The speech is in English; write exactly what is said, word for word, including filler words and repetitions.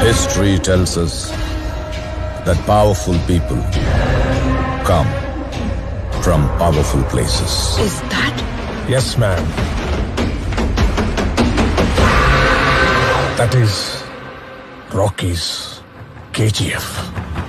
History tells us that powerful people come from powerful places. Is that? Yes, ma'am. That is Rocky's K G F.